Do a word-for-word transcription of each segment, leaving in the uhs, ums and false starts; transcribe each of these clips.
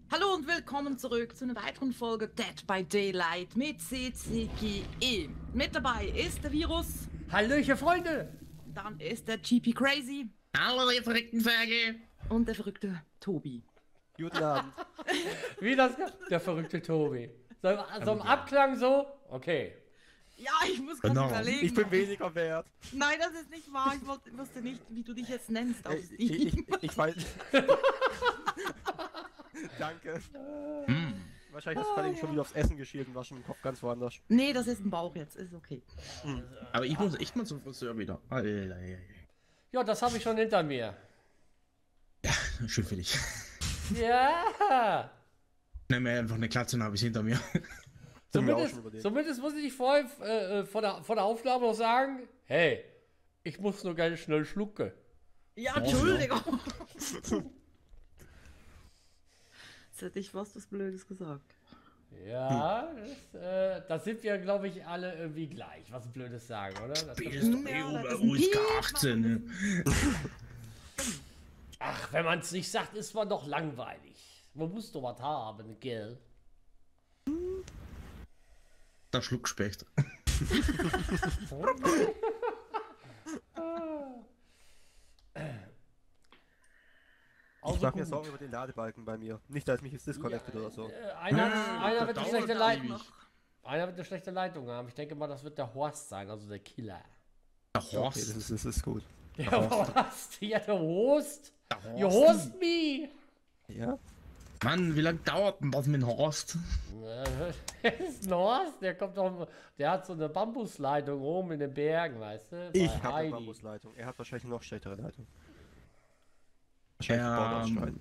Hallo und willkommen zurück zu einer weiteren Folge Dead by Daylight mit C C G E. Mit dabei ist der Virus. Hallöchen, Freunde! Dann ist der G P Crazy. Hallo, ihr verrückten Ferge! Und der verrückte Tobi. Guten Abend. Wie das? Der verrückte Tobi. So, so im Abklang so? Okay. Ja, ich muss gerade Genau. überlegen. Ich bin weniger wert. Nein, das ist nicht wahr. Ich wollte, wusste nicht, wie du dich jetzt nennst auf Ich, Steam. ich, ich, ich weiß. Danke. Hm. Wahrscheinlich hast du gerade eben schon wieder aufs Essen geschielt und war schon im Kopf ganz woanders. Nee, das ist ein Bauch jetzt. Ist okay. Aber ich muss echt mal zum Friseur wieder. Alter, Ja, das habe ich schon hinter mir. schön für dich. Ja! Nimm mir einfach eine Klatze und habe ich hinter mir. Sind wir auch Zumindest, schon überlegt. zumindest muss ich dich vorher äh, vor, der, vor der Aufnahme noch sagen, hey, ich muss nur ganz schnell schlucken. Ja, Entschuldigung. Jetzt hätte ich fast was Blödes gesagt. Ja, das, äh, das sind wir, glaube ich, alle irgendwie gleich. Was Blödes sagen, oder? Das B kann- ist doch Ja, eh das über ist ein U S K Piep, achtzehn. Ne? Ach, wenn man es nicht sagt, ist man doch langweilig. Man muss doch was haben, gell? Der Schluckspecht. Ich Also mach mir gut. Sorgen über den Ladebalken bei mir. Nicht, dass mich jetzt disconnected oder so. Äh, einer, Ja, einer, das wird eine dauert schlechte ewig. Leitung, einer wird eine schlechte Leitung haben. Ich denke mal, das wird der Horst sein, also der Killer. Der Okay, Horst. das ist, das ist gut. Der Horst? Ja, der Horst? Der You Horst. host me! Ja? Mann, wie lange dauert denn das mit dem Horst? Der ist ein Horst, der kommt doch, der hat so eine Bambusleitung oben in den Bergen, weißt du? Ich Bei habe eine Heidi. Bambusleitung. Er hat wahrscheinlich noch schlechtere Leitung. Wahrscheinlich Ähm, Borderstreiten.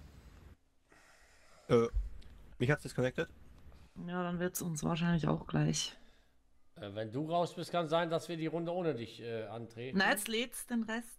Äh, mich hat's disconnected? Ja, dann wird es uns wahrscheinlich auch gleich. Äh, wenn du raus bist, kann sein, dass wir die Runde ohne dich äh, antreten. Na, jetzt lädt's den Rest.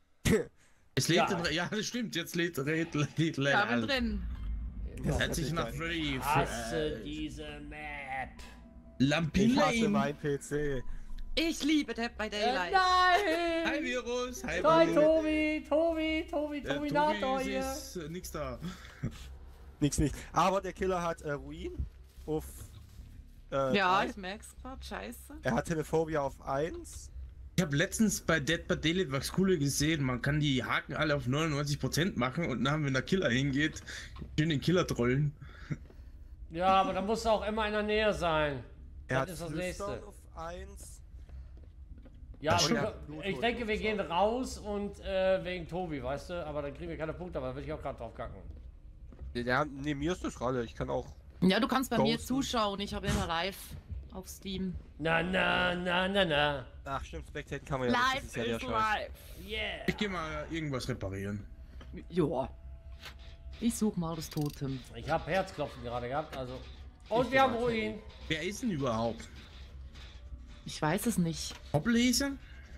Es lädt Ja. ja. ja, das stimmt, jetzt lädt lädt, lädt, lädt Ja, bin drin. Ja, Herzlich nach geil. Freddy. Hasse diese Map. Ich Lampine. hasse mein P C. Ich liebe Dead by Äh, Daylight. nein! Hi Virus, hi Hi Virus. Tobi, Tobi, Tobi, Äh, Tobi, Nator Tobi, hier. ist äh, nix da. Nix nicht. Aber der Killer hat äh, Ruin auf. Äh, Ja, drei. ich merk's grad. Scheiße. Er hat Telephobia auf eins. Ich habe letztens bei Dead by Daylight was Cooles gesehen. Man kann die Haken alle auf neunundneunzig Prozent machen und dann, wenn der Killer hingeht, schön den Killer trollen. Ja, aber da muss auch immer in der Nähe sein. Er Das hat ist das Flüstern nächste. auf eins. Ja, Das und stimmt. wir- ich denke, wir gehen raus und äh, wegen Tobi, weißt du? Aber dann kriegen wir keine Punkte, aber da würde ich auch gerade drauf kacken. Ja, nee, mir ist das Ralle. Ich kann auch. Ja, du kannst bei mir Ghosten. zuschauen. Ich habe immer live auf Steam. Na, na, na, na, na. Ach, stimmt, Spectaten kann man ja nicht. Das ist ja der Scheiß. live. Yeah. Ich gehe mal irgendwas reparieren. Ja. Ich such mal das Totem. Ich habe Herzklopfen gerade gehabt, also. Und Ich wir haben weiß Ruin. Wer ist denn überhaupt? Ich weiß es nicht. Hobleser?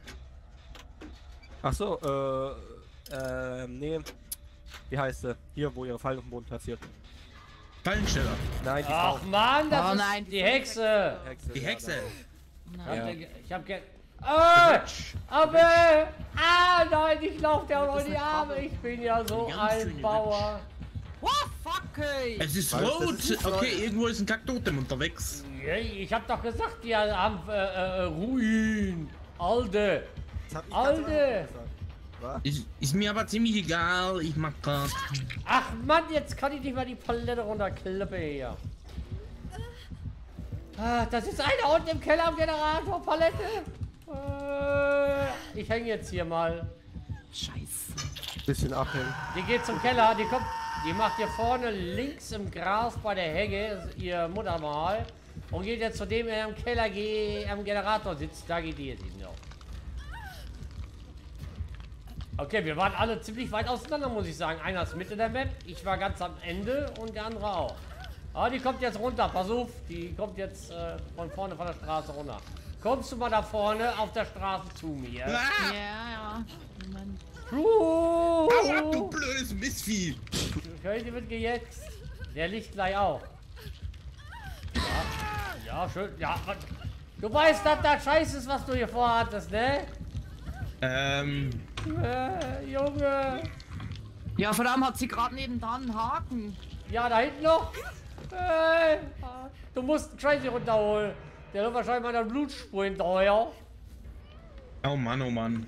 Ach so, äh. Ähm, nee. Wie heißt sie? Hier, wo ihre Fallen auf dem Boden platziert. Fallensteller. Nein, die Ach Frau. Mann, das Oh ist nein, die die Hexe. Hexe. Die ja, Hexe. Nein. Ja. Ich hab, ich hab ge Ah! Aber! Ah, nein, ich lauf dir auch noch Das in ist die eine Arme. Krabbe. Ich bin ja so Ganz ein schöne Bauer. Oh, fuck, ey. Es ist Weißt du, rot. das ist Okay, neu. irgendwo ist ein Kaktotem unterwegs. Hey, ich hab doch gesagt, die haben äh, äh, Ruin. Alde. Das hab ich Alter. ganz am Anfang gesagt. Was? Ist, ist mir aber ziemlich egal. Ich mach grad. Ach Mann, jetzt kann ich nicht mal die Palette runterklippen hier. Ah, das ist einer unten im Keller am Generator, Palette. Äh, ich hänge jetzt hier mal. Scheiße. Bisschen abhängen. Die geht zum Keller, die kommt, die macht hier vorne links im Gras bei der Hecke, ist ihr Muttermal. Und geht jetzt zu dem, der im Keller geht, am Generator sitzt, da geht die jetzt hin. Ja. Okay, wir waren alle ziemlich weit auseinander, muss ich sagen. Einer ist Mitte der Map, ich war ganz am Ende und der andere auch. Aber die kommt jetzt runter, pass auf, die kommt jetzt äh, von vorne von der Straße runter. Kommst du mal da vorne auf der Straße zu mir? Ah! Ja, ja. Moment. Hau ab, du Uh, blödes Mistvieh! okay, die wird gejetzt. Der liegt gleich auch. Ja, ja, schön. Ja, du weißt, dass das scheiße ist, was du hier vorhattest, ne? Ähm. Äh, Junge. Ja, vor allem hat sie gerade nebendran einen Haken. Ja, da hinten noch. Hey. Du musst Tracy runterholen. Der wird wahrscheinlich meiner Blutspur hinterher. Oh Mann, oh Mann.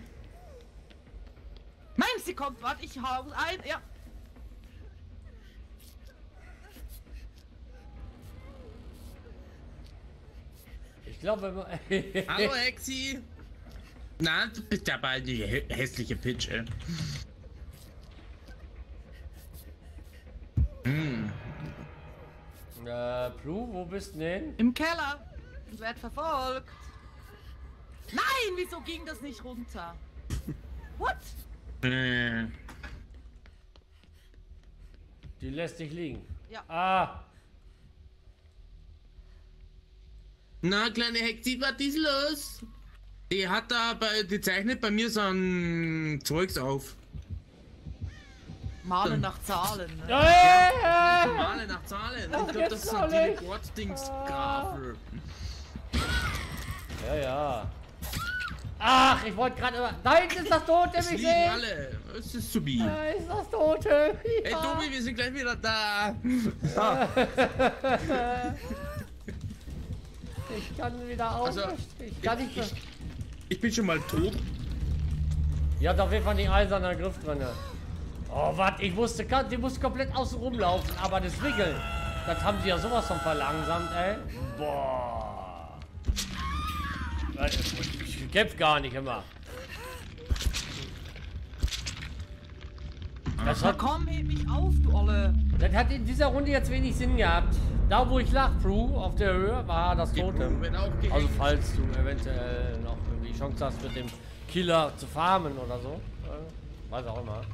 Nein, sie kommt. Warte, ich hau ein. Ja. Ich glaube, wenn man... Hallo Hexi. Na, du bist ja bald die hä hässliche Pitch, ey. Hm. Äh, Plu, wo bist du denn? Im Keller. Und werd verfolgt. Nein, wieso ging das nicht runter? What? Äh. Die lässt dich liegen. Ja. Ah. Na, kleine Hexi, was ist los? Die hat da bei, die zeichnet bei mir so ein Zeugs auf. Malen nach Zahlen. Ne? Ja. Male nach Zahlen. Ich glaube, jetzt das ist so noch ein nicht. Teleport-Dings-Grafel. Ja, ja. Ach, ich wollte gerade... Nein, ist das Tote, Es mich liegen sehen? alle. Es ist Subi. Da ist das Tote. Hey Tobi, wir sind gleich wieder da. Ich kann wieder auf. Also, ich kann nicht mehr. ich, ich bin schon mal tot. Ihr habt auf jeden Fall den eisernen Griff drin. Oh, was? Ich musste, die musste komplett außen rumlaufen, aber das Wickeln, das haben sie ja sowas von verlangsamt, ey. Boah. Ich kämpf gar nicht immer. Das Na hat, komm, heb mich auf, du Olle. das hat in dieser Runde jetzt wenig Sinn gehabt. Da, wo ich lag, Prue, auf der Höhe, war das Die Totem. Prue wird auch gehängt. Also falls du eventuell noch irgendwie die Chance hast, mit dem Killer zu farmen oder so. Äh, weiß auch immer.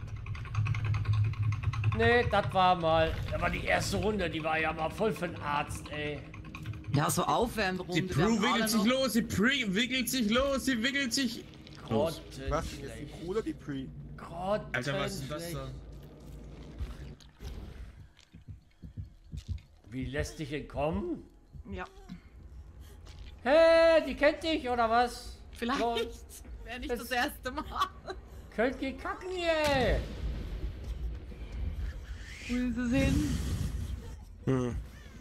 Nee, das war mal... Das war die erste Runde, die war ja mal voll für den Arzt, ey. Ja, so Aufwärmrunde. Die wir Prue haben alle wickelt sich noch- los, die Prue wickelt sich los, sie wickelt sich... Los. Was? Ist die Crew oder die Pre? Alter, was ist das da? Wie lässt dich entkommen? Ja, Hä, die kennt dich, oder was? vielleicht. So, Wäre nicht Das- das erste Mal. könnt ihr kacken hier, ey. Wo ist es hin? Hm.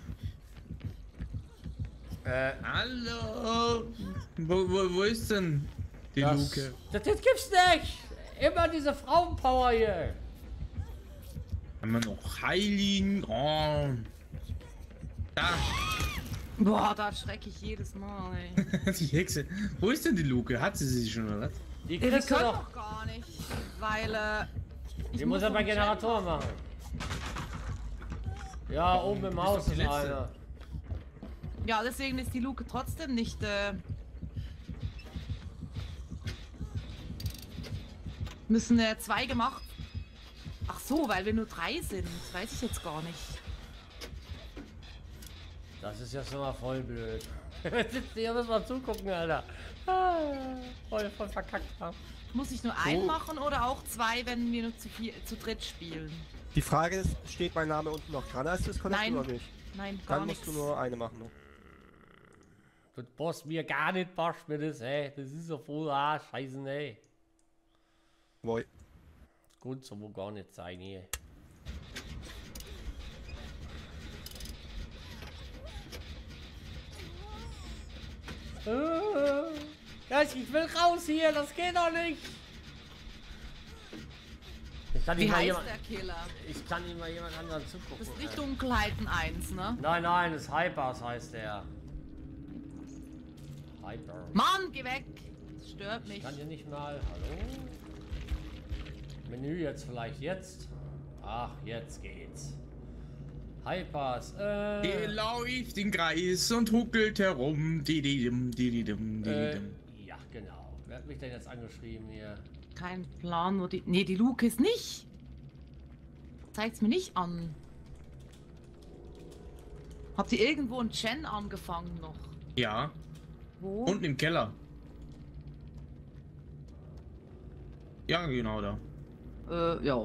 Äh, Hallo? Wo, wo, wo ist denn die das, Luke? das, das gibt's nicht. Immer diese Frauenpower hier. Haben wir noch Heiligen? Oh. Da, Boah, da schrecke ich jedes Mal, ey. die Hexe. Wo ist denn die Luke? Hat sie sie schon, oder was? Die Ja, wir kriegst du können doch. doch gar nicht, weil äh, ich Die muss er bei vom Chat Generator machen. Ja, oben im bist Haus doch die ist Letzte. einer. Ja, deswegen ist die Luke trotzdem nicht. Äh, müssen äh, zwei gemacht. Ach so, weil wir nur drei sind. Das weiß ich jetzt gar nicht. Das ist jetzt nochmal voll blöd. Sitzt hier, müssen wir zugucken, Alter. Ah, voll, voll verkackt haben. Muss ich nur einen machen oder auch zwei, wenn wir nur zu, vier, zu dritt spielen? Die Frage ist, steht mein Name unten noch dran als Disconnect Nein. oder nicht? Nein, gar Dann nichts. musst du nur eine machen. Ne? Das passt mir gar nicht, passt mir das, ey. Das ist so voll, ah, scheiße, ey. Woi. Gut, so wo gar nicht sein hier. Äh, ja, ich will raus hier, das geht doch nicht. Ich kann Wie nicht mal heißt jemand, der Killer? ich kann nicht mal jemand anderen zugucken. Das ist nicht ey. Dunkelheiten eins, ne? Nein, nein, das Hypers heißt der. Hyper. Mann, geh weg! Das stört Ich mich. kann hier nicht mal. Hallo? Menü jetzt vielleicht jetzt. Ach, jetzt geht's. Hypers. Er Äh, läuft im Kreis und huckelt herum. Dididim, dididim, äh, dididim. ja, genau. Wer hat mich denn jetzt angeschrieben hier? Kein Plan, wo die. Nee, die Luke ist nicht. Zeigt's mir nicht an. Habt ihr irgendwo einen Gen angefangen noch? Ja, Wo? unten im Keller. Ja, genau da. Äh, ja.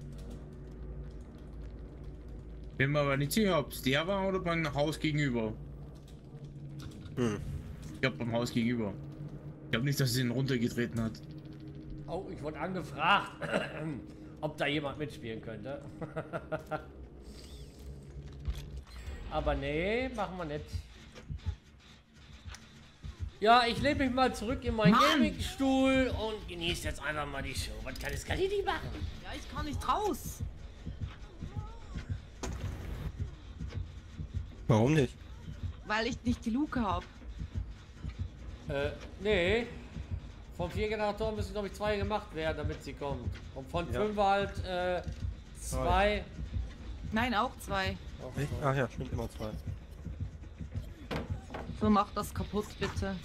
Bin mir aber nicht sicher, ob es der war oder beim Haus gegenüber. Hm. Ich glaube beim Haus gegenüber. Ich glaube nicht, dass sie ihn runtergetreten hat. Oh, ich wurde angefragt, ob da jemand mitspielen könnte. Aber nee, machen wir nicht. Ja, ich lebe mich mal zurück in meinen Mann! Gaming-Stuhl und genieße jetzt einfach mal die Show. Was kann das kann ich nicht machen? Ja, ich kann nicht raus. Warum nicht? Weil ich nicht die Luke habe. Äh, nee. Von vier Generatoren müssen, glaube ich, zwei gemacht werden, damit sie kommt. Und von Ja. fünf halt, äh, zwei. Nein, auch zwei. Auch Echt? zwei. Ach ja, stimmt, immer zwei. So, mach das kaputt, bitte.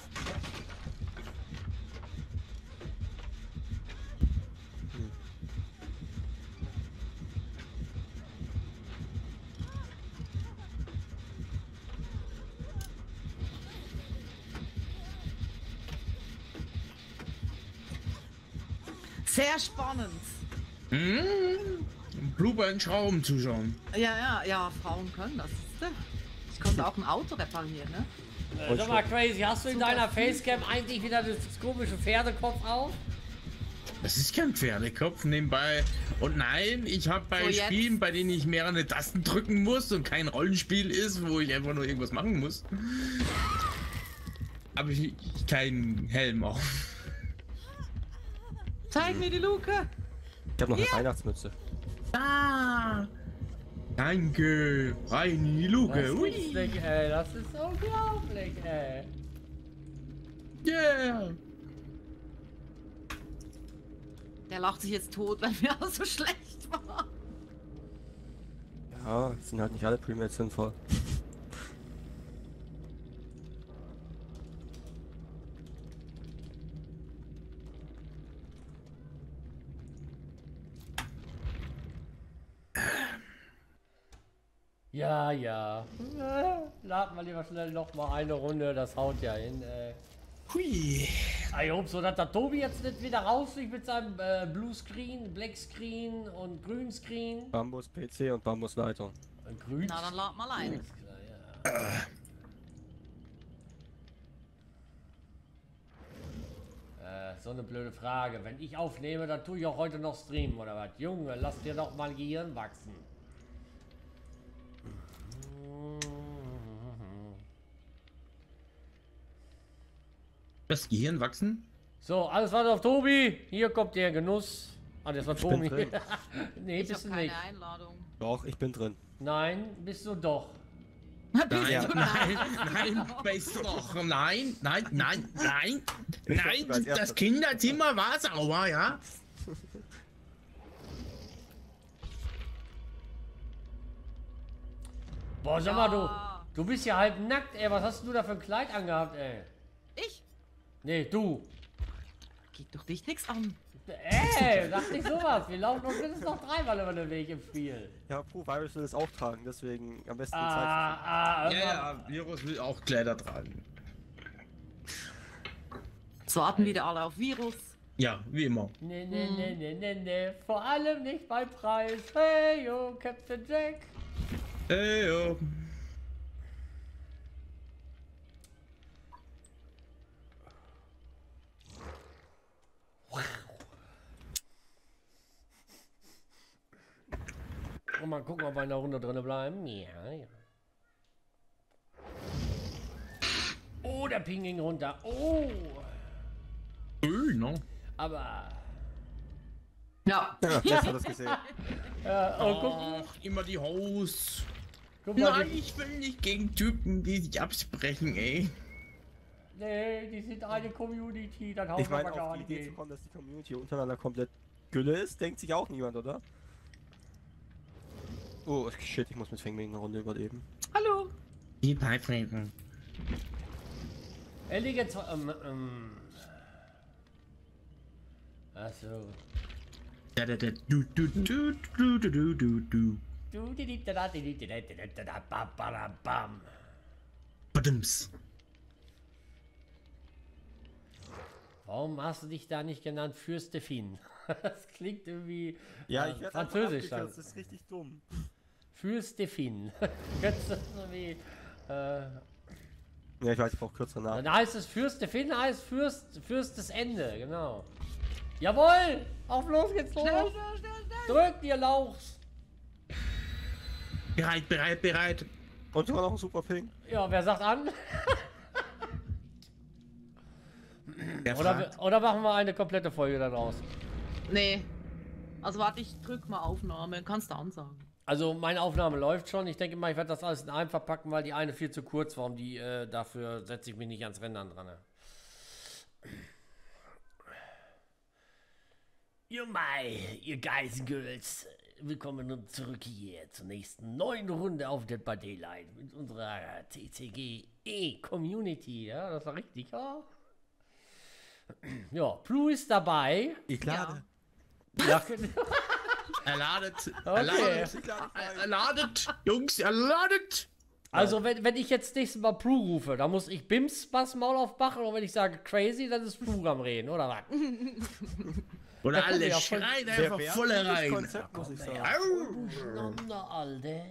Sehr spannend. Hm? Blubber in Schrauben zuschauen. Ja, ja, ja, Frauen können das. Siehste? Ich konnte auch ein Auto reparieren, ne? Äh, sag mal, Crazy, hast du in Super. deiner Facecam eigentlich wieder das, das komische Pferdekopf auf? Das ist kein Pferdekopf nebenbei. Und nein, ich habe bei So, jetzt. Spielen, bei denen ich mehrere Tasten drücken muss und kein Rollenspiel ist, wo ich einfach nur irgendwas machen muss, habe ich keinen Helm auf. Zeig mir die Luke. Ich habe noch eine Weihnachtsmütze. Ah! Danke! Rein in die Luke! Das Ui! ist nicht, ey, das ist unglaublich, ey. Yeah! Der lacht sich jetzt tot, weil mir auch so schlecht war. Ja, sind halt nicht alle Premates sinnvoll. Ja, ja. Äh, Laden wir lieber schnell noch mal eine Runde, das haut ja hin, ey. Hui! Ich hoffe so, dass der Tobi jetzt nicht wieder rausfliegt mit seinem äh, Blue Screen, Black Screen und Grün Screen. Bambus P C und Bambus Leitung. Äh, Grün. Na, dann lad mal ein. Alles klar, ja. Äh, so eine blöde Frage. Wenn ich aufnehme, dann tue ich auch heute noch streamen, oder was? Junge, lass dir doch mal Gehirn wachsen. Das Gehirn wachsen? So, alles was auf Tobi. Hier kommt der Genuss. Ah, das war Ich bin Tobi. drin. Nee, Ich bist habe du keine nicht. Einladung. Doch, ich bin drin. Nein, bist du doch. Bist Nein, du nein, da? nein, weißt du doch, nein, nein, nein, nein, nein, als das erstes. Kinderzimmer war sauber, ja? Boah, sag mal, Ja. du, du bist ja halb nackt, ey. Was hast du da für ein Kleid angehabt, ey? Ich? Nee, du. Geht doch dich nichts an. Ey, sag nicht sowas. Wir laufen uns mindestens noch dreimal über den Weg im Spiel. Ja, Pro Virus will es auch tragen, deswegen am besten die Zeit. Ah, ah, Ja, irgendwann- ja, Virus will auch Kleider tragen. So warten wieder alle auf Virus. Ja, wie immer. Nee, nee, nee, nee, nee, nee. Vor allem nicht beim Preis. Hey, yo, Captain Jack. Ey, jo. Und mal gucken, ob wir in der Runde drin bleiben. Ja, ja. Oh, der Ping ging runter. Oh. Öh, ne? Aber. Ja. Ja, jetzt hat das gesehen. Äh, oh, guck, Ach, immer die Hosts. guck mal. Nein, Die, ich will nicht gegen Typen, die sich absprechen, ey. nee, die sind eine Community. Dann hauen Ich wir meine, mal gar auf die nicht Idee zu hin. kommen, dass die Community untereinander komplett Gülle ist, denkt sich auch niemand, oder? Oh, shit, ich muss mit Fengming eine Runde überleben. Hallo. Die Pipe-Reden. Er liegt jetzt. Ähm, ähm. Achso. Da, da, da, du, du, du, du, du, du, du, du. Du, di, di, da, da, di, di, di, da, da, da, da, ba, ba, da, bam. Badums. Warum hast du dich da nicht genannt Fürstefin? Das klingt irgendwie Ja, äh, ich werde französisch dann. das ist richtig dumm. Fürstefin. Könntest du so wie. Äh, Ja, ich weiß, ich brauche kürzer nach. dann heißt es Fürstefin, heißt Fürst, Fürstes Ende, genau. Jawohl! Auf los geht's los! Schnell, schnell, schnell, schnell. Drückt ihr Lauchs! Bereit, bereit, bereit. Und sogar noch ein super Ping. Ja, wer sagt an? Der Oder, fragt. oder machen wir eine komplette Folge daraus? Nee. Also warte, ich drück mal Aufnahme. Kannst du ansagen. Also meine Aufnahme läuft schon. Ich denke mal, ich werde das alles in einem verpacken, weil die eine viel zu kurz war. Und die, äh, dafür setze ich mich nicht ans Rendern dran. Ihr Mai, ihr Guys and Girls. Willkommen nun zurück hier zur nächsten neuen Runde auf Dead by Daylight mit unserer T C G E Community. Ja, das war richtig, ja. Ja, Plu ist dabei. Ich lade. Ja. Er ladet. Er Okay. ladet. Er ladet. Jungs, er ladet. Also, wenn, wenn ich jetzt nächstes Mal Pru rufe, dann muss ich Bims Bass Maul aufmachen und wenn ich sage crazy, dann ist Pru am Reden, oder was? Oder Da kommt alle ja voll- schreien Sehr einfach wertvolles voll rein. Konzept, muss ich sagen. Au. Durcheinander, Alter.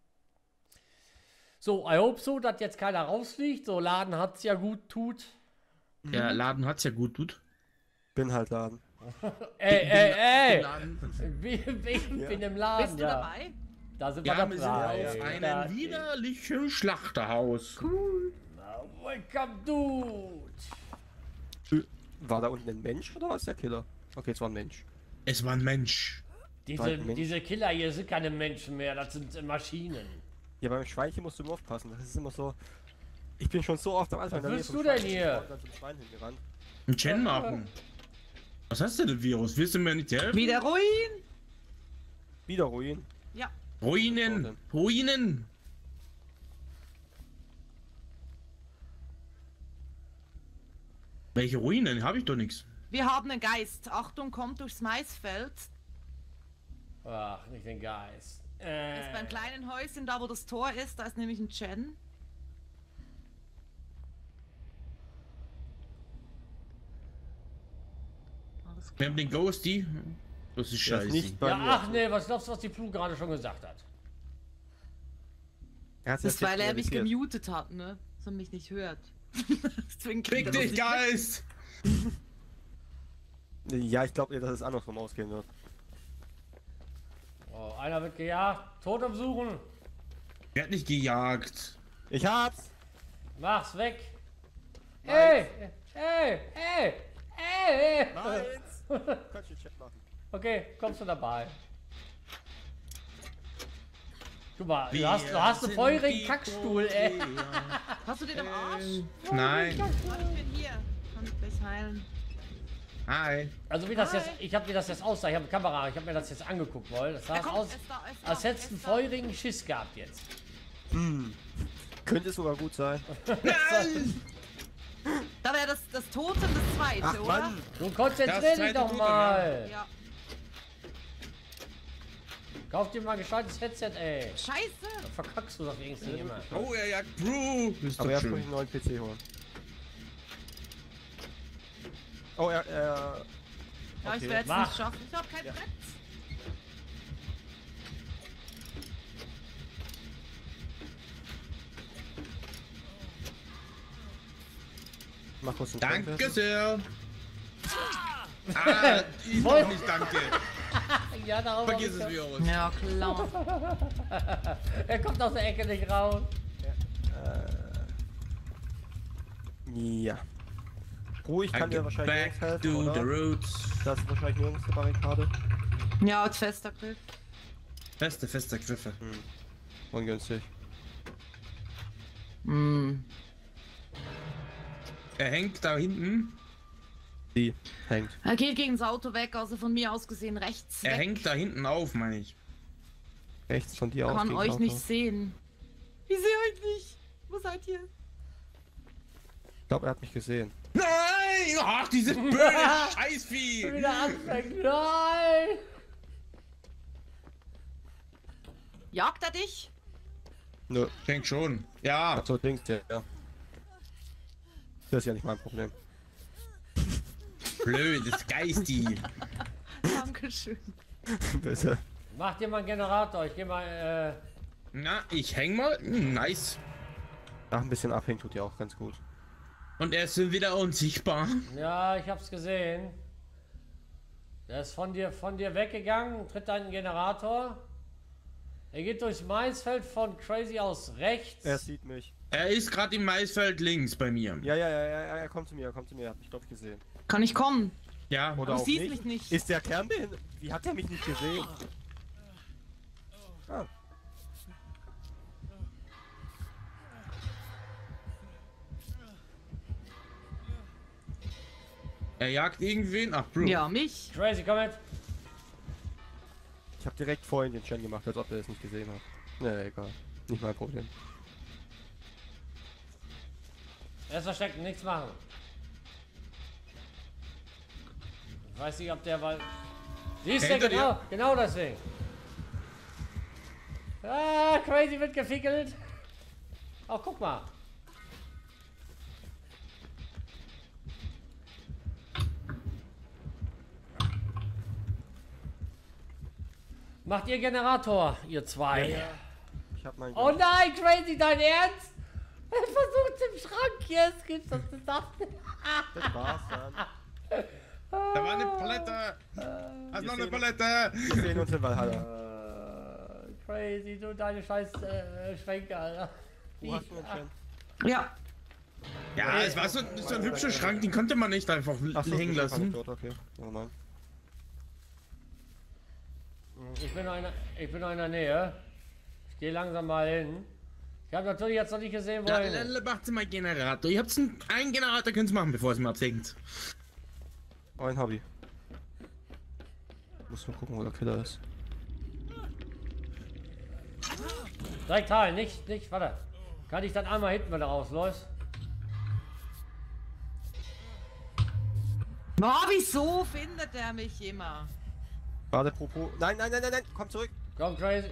So, I hope so, dass jetzt keiner rausfliegt. So, Laden hat's ja gut tut. Der Laden hat's ja gut, tut. Bin halt Laden. Ey, ey, ey! Laden. Bin, bin, Ja. bin im Laden, Bist du ja. dabei? Da sind Ja, wir wir sind dabei. auf Da- einem widerlichen Schlachterhaus. Welcome, dude! War da unten ein Mensch oder war es der Killer? Okay, es war ein Mensch. Es war ein Mensch. Diese, Warte, Mensch. diese Killer hier sind keine Menschen mehr, das sind äh, Maschinen. Ja, beim Schweinchen musst du immer aufpassen. Das ist immer so. Ich bin schon so oft am Anfang Was in der willst Nähe du vom denn Schwein hier? und dann zum Schwein hingerannt. Ein Chen machen. Was hast du denn, Virus? Willst du mir nicht helfen? Wieder Ruin? Wieder Ruin. Ja. Ruinen. Ruinen. Welche Ruinen? Habe ich doch nichts. Wir haben einen Geist. Achtung, kommt durchs Maisfeld. Ach, nicht den Geist. Äh, Ist beim kleinen Häuschen, da wo das Tor ist, da ist nämlich ein Chen. Alles Wir klar. haben den Ghosty. Das ist Der scheiße. ist nicht bei ja, mir. ach nee, was glaubst du, was die Plu gerade schon gesagt hat? Er hat's Das jetzt ist, weil er mich realisiert. gemutet hat, ne? Dass er mich nicht hört. Deswegen Fick kriegt er das dich, nicht Geist! Ja, ich glaube, dass es andersrum ausgehen wird. Oh, einer wird gejagt. Totem suchen. Er hat nicht gejagt. Ich hab's! Mach's weg. Ey, ey, ey, ey. Meins! Kannst du den Chat machen. Okay, kommst du dabei? Guck mal, du Wir hast, du hast einen sind feurigen die Kackstuhl, ey. Trophäen. Hast du den am Arsch? Nein. Warte, ich bin hier. Kann ich gleich heilen. Hi. Also wie das Hi. jetzt, ich habe mir das jetzt aussah, ich habe eine Kamera, ich habe mir das jetzt angeguckt, weil das sah Er kommt, aus, er ist da, er ist da, als hättest er du einen ist da. feurigen Schiss gehabt jetzt. Könnte sogar gut sein. Nein! Da wäre das, das Totem das zweite, Ach oder? Mann! Du Das konzentrier zweite dich doch Totem, mal. Ja. Kauf dir mal ein gescheites Headset, ey. Scheiße! Dann verkackst du doch wenigstens immer. Oh, er jagt Brew. Ist Aber doch erst muss ich schön. einen neuen P C holen. Oh, er, er. Ja, ich Okay. werde es Mach. nicht schaffen. Ich habe kein Ja. Brett. Mach kurz einen Danke Kampf. sehr. Ah, ich Voll. doch nicht danke. Ja, darauf hab Vergiss ich es, ge- Virus. Ja, klar. Er kommt aus der Ecke nicht raus. Ja. Ruhig kann I dir get wahrscheinlich back nirgends helfen, to the oder? roots. Das ist wahrscheinlich nirgends eine Barrikade. Ja, als fester Griff. Feste, feste Griffe. Ungünstig. Mm. Er hängt da hinten. Die hängt. Er geht gegen das Auto weg, also von mir aus gesehen rechts Er weg. hängt da hinten auf, meine ich. Rechts von dir aus. Kann gegen euch Auto. nicht sehen. Ich sehe euch nicht. Wo seid ihr? Ich glaube, er hat mich gesehen. Nein! Ach, diese blöde Scheißvieh! Wieder anfängt. Nein! Jagt er dich? Nö. Ich denke schon. Ja. Ach so, Dings, ja, ja. Das ist ja nicht mein Problem. Blödes Geisti. Dankeschön. Bitte. Mach dir mal einen Generator. Ich geh mal, äh. Na, ich häng mal. Hm, nice. Ach, ein bisschen abhängen tut ja auch ganz gut. Und er ist wieder unsichtbar. Ja, ich hab's gesehen. Der ist von dir, von dir weggegangen, tritt deinen Generator. Er geht durchs Maisfeld von Crazy aus rechts. Er sieht mich. Er ist gerade im Maisfeld links bei mir. Ja, ja, ja, ja, ja, er kommt zu mir, er kommt zu mir. Er hat mich, glaube ich, gesehen. Kann ich kommen? Ja, Oder Aber auch siehst nicht. mich nicht. Ist der kernbehindert? Wie hat er mich nicht gesehen? Ah. er jagt irgendwen. Ach, Bro. Ja, mich. Crazy, komm mit. Ich habe direkt vorhin den Chen gemacht, als ob er es nicht gesehen hat. Ne, egal. Nicht mein Problem. Er ist versteckt, nichts machen. Ich weiß nicht, ob der weil. Siehst du, Hinter genau, dir. genau deswegen. Ah, Crazy wird gefickelt. Oh, guck mal. Macht ihr Generator, ihr zwei. Ja, ja. Ich hab meinen. Oh nein, Crazy, dein Ernst? Er versucht im Schrank jetzt, gibt's das nicht. Das war's dann. Da war eine Palette. Hast noch eine sehen- Palette. Wir sehen uns in Valhalla. Äh, Crazy, du deine scheiß äh, Schränke, Alter. Wo hast du den Chen? Ja. Ja, es war so, so ein hübscher Schrank, den konnte man nicht einfach Achso, hängen lassen. Tot, okay. Oh Mann. Ich bin, noch in, der- ich bin noch in der Nähe. Ich gehe langsam mal hin. Ich habe natürlich jetzt noch nicht gesehen, wo Ja, er hin ist. dann macht sie mal Generator. Ihr habt einen, einen Generator, könnt ihr machen, bevor es mir absenkt. Oh, ein Hobby. Muss nur gucken, wo der Killer ist. Direkt Teil, nicht, nicht, warte. Kann ich dann einmal hinten, wenn er rausläuft? Boah, wieso findet er mich immer? Warte, Propos. Nein, nein, nein, nein, nein, komm zurück. Komm, Crazy.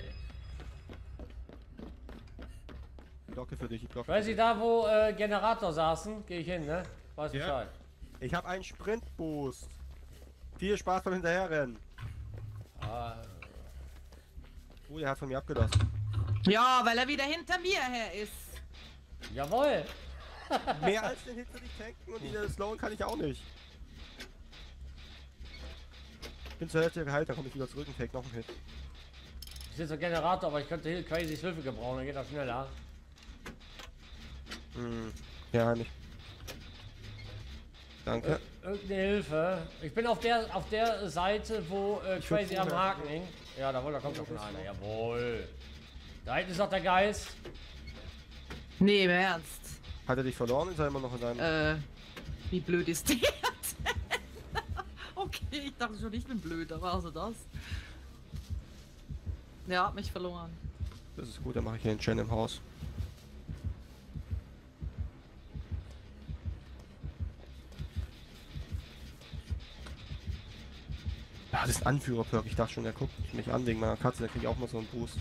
Glocke für dich, die Glocke. Crazy, da wo äh, Generator saßen, gehe ich hin, ne? Weiß Ja. Bescheid. Ich habe einen Sprintboost. Viel Spaß beim Hinterherrennen. Ah, Oh, er hat von mir abgelassen. Ja, weil er wieder hinter mir her ist. jawohl. Mehr als den Hit würde ich tanken und den Slowen kann ich auch nicht. Ich bin zur Hälfte geheilt, dann komme ich wieder zurück und tank noch einen Hit. Ich sitze Generator, aber ich könnte hier Crazys Hilfe gebrauchen, dann geht das schneller. Hm. Ja, nicht. Danke. Irgendeine Hilfe. Ich bin auf der auf der Seite, wo äh, Ich Crazy würd am vorher- Haken hing. Ja, da da kommt Ja, doch schon bist einer. du. Jawohl. Da hinten ist auch der Geist. Nee, im Ernst. Hat er dich verloren? Ist er immer noch in deinem... Äh, wie blöd ist der denn? Okay, ich dachte schon, ich bin blöd, aber also das. Der hat mich verloren. Das ist gut, dann mache ich hier einen Chen im Haus. Ja, das ist ein Anführer-Perk. Ich dachte schon, er guckt mich an wegen meiner Katze. Der kriegt auch mal so einen Boost.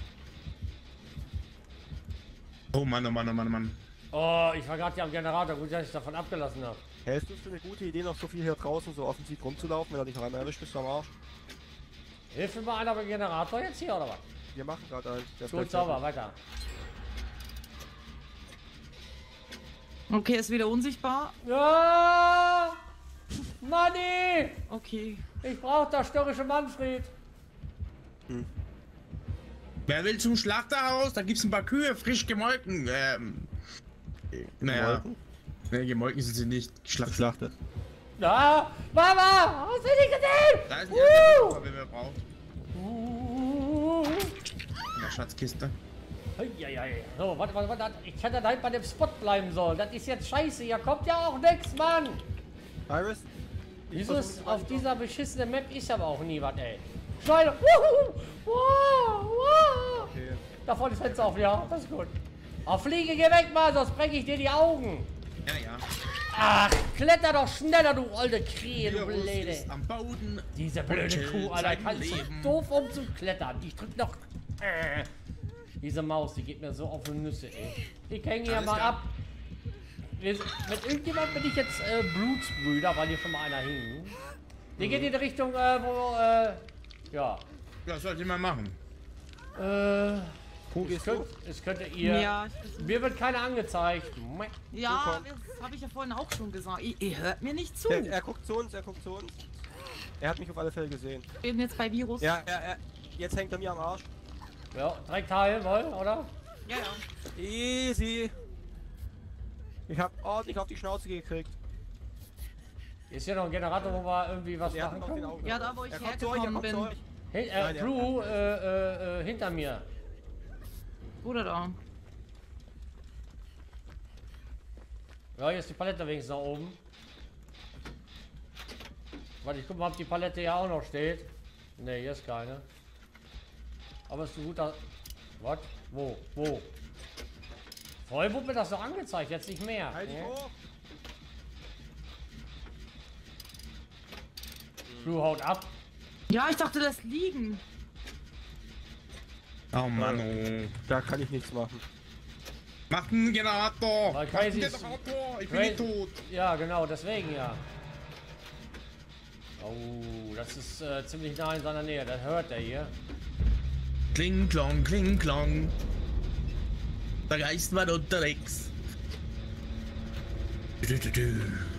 Oh Mann, oh Mann, oh Mann, oh Mann. Oh, ich war gerade hier am Generator. Gut, dass ich davon abgelassen habe. Hältst du es für eine gute Idee, noch so viel hier draußen so offensiv rumzulaufen, wenn er dich noch einmal erwischt, bist du am Arsch? Hilft mir mal einer beim Generator jetzt hier oder was? Wir machen gerade einen. Der ist Gut, gleich sauber, fertig. weiter. Okay, ist wieder unsichtbar. Ja! Manni! Okay. Ich brauche das störrische Manfred. Wer will zum Schlachterhaus? Da gibt's ein paar Kühe, frisch gemolken. Ähm, naja, Gemolken? ne, gemolken sind sie nicht. Geschlachtet. Geschlachtet. Na, Mama! Hast du nicht gesehen? Da ist ein Uh! Erdbeer, wenn wir braucht. Uh. In der Schatzkiste. Eieiei. So, warte, warte, warte. Ich hätte da hinten bei dem Spot bleiben sollen. Das ist jetzt scheiße. Hier kommt ja auch nichts, Mann. Iris? Ich Dieses versuche auf dieser beschissenen Map ist aber auch nie was, ey. Schneide. Wuhu. Wow, wow. Okay. Da vorne ist Fenster auf, ja. Das ist gut. Auf Fliege, geh weg, mal, sonst breche ich dir die Augen. Ja, ja. Ach, kletter doch schneller, du alte Krähe, du Virus Blöde. ist am Boden. Diese blöde chillt Kuh, Alter, sein kannst du Leben. doof um zu klettern. Ich drück noch. Äh. Diese Maus, die geht mir so auf die Nüsse, ey. Ich hänge hier Alles mal klar. ab. Wir sind- Mit irgendjemand bin ich jetzt äh, Blutsbrüder, weil hier schon mal einer hing. Die geht in die Richtung, äh, wo, äh, ja. Ja, sollte ich mal machen. Äh, Wo es, gehst könnt, du? es könnte ihr. Ja, ich versuch- Mir wird keiner angezeigt. ja, das habe ich ja vorhin auch schon gesagt. Ihr, ihr hört mir nicht zu. Der, er guckt zu uns, er guckt zu uns. Er hat mich auf alle Fälle gesehen. Ich bin jetzt bei Virus. Ja, er, er, jetzt hängt er mir am Arsch. Ja, direkt heilen wollen, oder? Ja, ja. Easy. Ich hab ordentlich auf die Schnauze gekriegt. Ist hier noch ein Generator, wo wir irgendwie was Der hat machen noch den können? Augen. Ja, da, wo ich Er kommt zu euch, er hergekommen kommt zu bin. euch. Hin, äh, Nein, ja. Blue, äh, äh, äh, hinter mir. Bruder da. Ja, hier ist die Palette wenigstens nach oben. Warte, ich guck mal, ob die Palette ja auch noch steht. Ne, hier ist keine. Aber ist ein guter... Was? Wo? Wo? Vorher wurde mir das doch angezeigt, jetzt nicht mehr. Halt dich Ne? hoch. Blue haut ab. Ja, ich dachte, das liegen. Oh Mann, oh. Da kann ich nichts machen. Macht einen Generator! Weil Macht einen Crazy ist- Generator! Ich bin Crazy- nicht tot! Ja, genau, deswegen ja. Oh, das ist äh, ziemlich nah in seiner Nähe. Das hört er hier. Kling, klong, kling, klong. Der Geist war unterwegs. Du, du, du.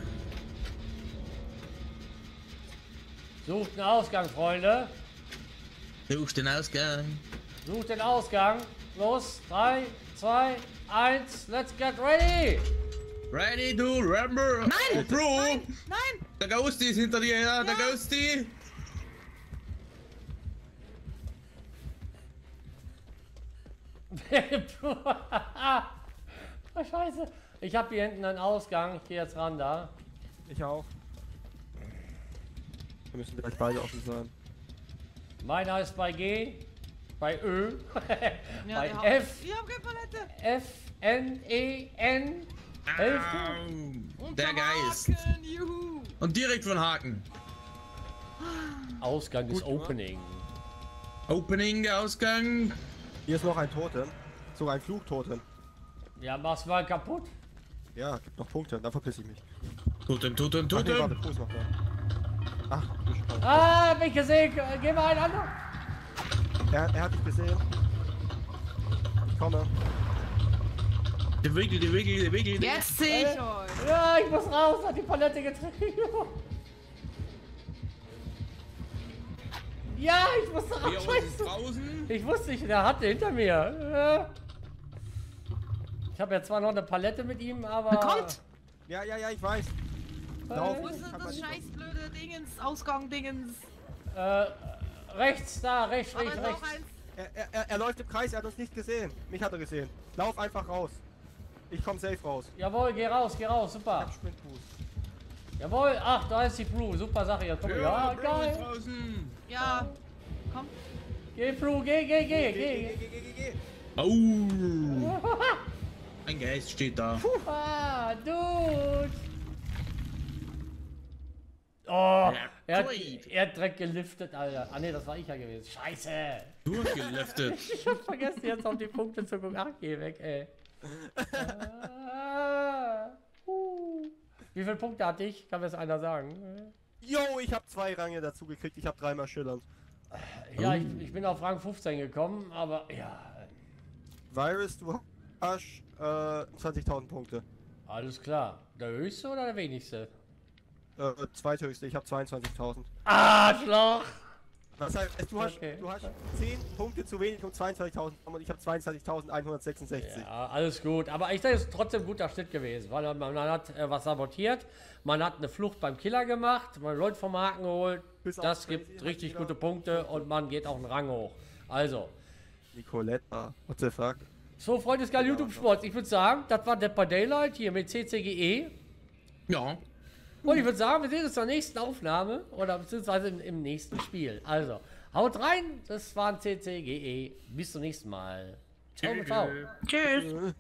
Sucht einen Ausgang, Freunde. Suchst den Ausgang. Sucht den Ausgang. Los, drei, zwei, eins, let's get ready! Ready to remember. Nein! Oh, Bro! Nein! Nein! Der Ghosty ist hinter dir her, der Ja. Ghosty! Oh, Scheiße. Ich habe hier hinten einen Ausgang. Ich gehe jetzt ran da. Ich auch. Wir müssen gleich beide offen sein. Meiner ist bei G, bei Ö, Ja, bei der Haupt- F, Wir haben keine Palette. F, N, E, N. Hälfte. Au, Und der zum Geist. Haken, Juhu. Und direkt von Haken. Ausgang ist Gut, ne? Opening. Opening, der Ausgang. Hier ist noch ein Totem. Sogar ein Fluchtotem. Ja, mach's mal kaputt. Ja, gibt noch Punkte, dann verpiss ich mich. Totem, Totem, Ach, nee, warte, Totem. Fuß noch da. Ach, du Scheiße. Ah, bin ich gesehen. Geh mal einen anderen. Er, er hat dich gesehen. Ich komme. Der Wiggle, der Wiggle, der Wiggle. der- Jetzt sehe ich euch. Ja, ich muss raus. Hat die Palette getreten. Ja, ich musste Hier raus. unten ist Scheiße. draußen. Ich wusste nicht, der hatte hinter mir. Ich habe ja zwar noch eine Palette mit ihm, aber... Er kommt. Ja, ja, ja, ich weiß. Lauf. Wo ist denn das scheiß blöde Dingens? Ausgang-Dingens. Äh, rechts, da, rechts, Aber rechts, noch rechts. eins. Er, er, er, er läuft im Kreis, er hat uns nicht gesehen. Mich hat er gesehen. Lauf einfach raus. Ich komm safe raus. Jawohl, geh raus, geh raus, Ich super. hab Sprintfuß. Jawohl, ach, da ist die Blue, super Sache jetzt. Guck mal, ja, Bro ist geil. draußen. Ja. Komm. Geh, Blue, geh, geh, geh, Geh, geh, geh. geh, geh, geh, geh. Oh. Ein Geist steht da. Ah, Dude. Oh, er hat, Great. er hat direkt geliftet, Alter. Ah, ne, das war ich ja gewesen. Scheiße. Durchgelüftet. Ich hab vergessen, jetzt auf die Punkte zu gucken. Ach, geh weg, ey. Ah, uh. Wie viele Punkte hatte ich? Kann mir das einer sagen? Yo, ich hab zwei Ränge dazu gekriegt. Ich hab dreimal schillernd. Ja, ich, ich bin auf Rang fünfzehn gekommen, aber ja, Virus, du hast äh, zwanzigtausend Punkte. alles klar. Der höchste oder der wenigste? Äh, zweithöchste, ich hab zweiundzwanzigtausend. Arschloch! Das heißt, du hast, Okay. du hast zehn Punkte zu wenig um zweiundzwanzigtausend und ich habe zweiundzwanzigtausendeinhundertsechsundsechzig. Ja, alles gut. Aber ich denke, es ist trotzdem ein guter Schnitt gewesen, weil man, man hat äh, was sabotiert, man hat eine Flucht beim Killer gemacht, man hat Leute vom Haken geholt, Bis auf das Crazy gibt hat richtig jeder- gute Punkte und man geht auch einen Rang hoch. Also, Nicoletta, what the fuck? so Freunde des geilen YouTube-Sports, ich würde sagen, das war Dead by Daylight hier mit C C G E. Ja. Und ich würde sagen, wir sehen uns zur nächsten Aufnahme oder beziehungsweise im, im nächsten Spiel. Also, haut rein, das war ein C C G E. Bis zum nächsten Mal. Ciao mit V. Tschüss.